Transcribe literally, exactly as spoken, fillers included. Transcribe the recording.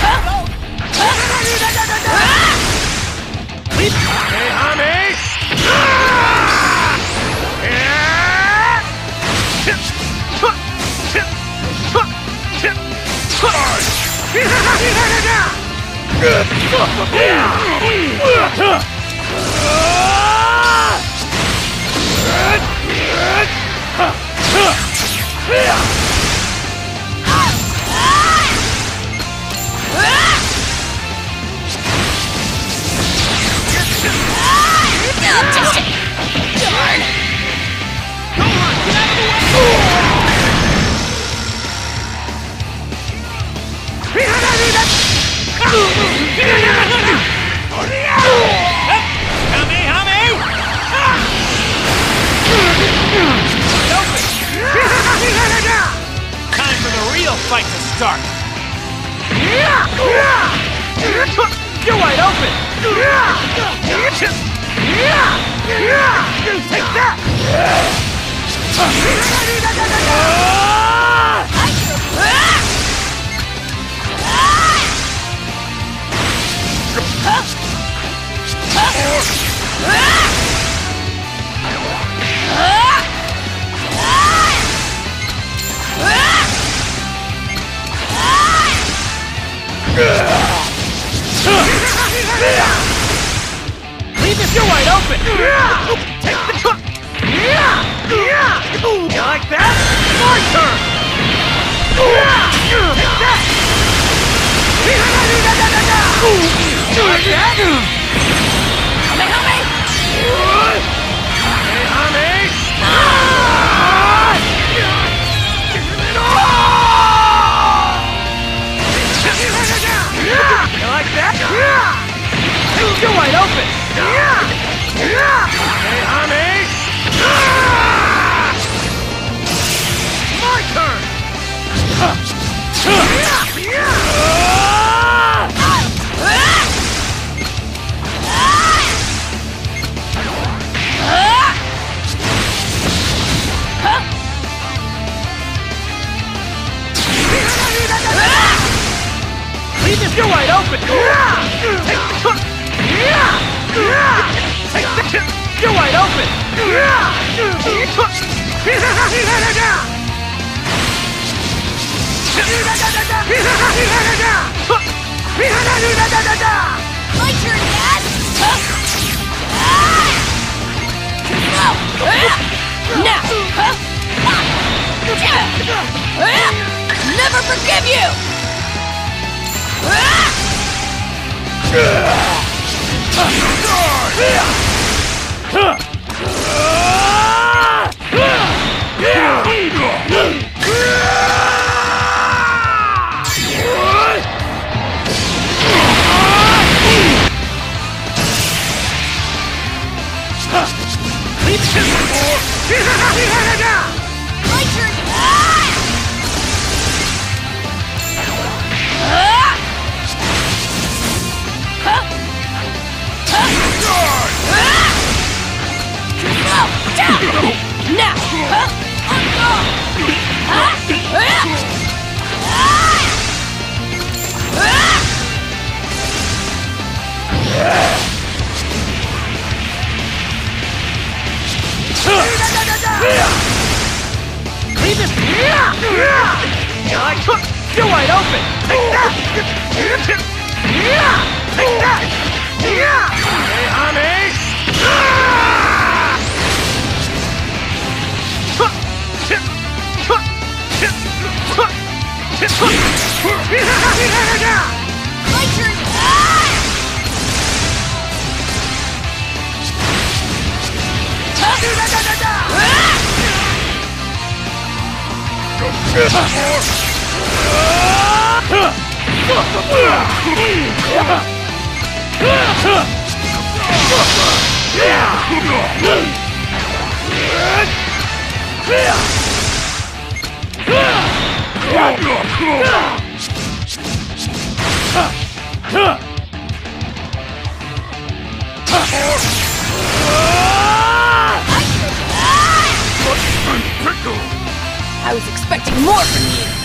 Time for the real fight to start! You're wide open! Take that! Leave this, you're wide open! Take the cook! You like that? My turn! Take that! You like that? Kamehame! Kamehame! You like that? You're wide open! Kamehame! My turn! Leave this, you're wide open! Take the cook! Take the cook! You're wide open! My turn, Dad! Now! Never forgive you! My turn! Now! Leave this! You're wide open! Take that! Take that! Kamehame! My turn! I was expecting more from you!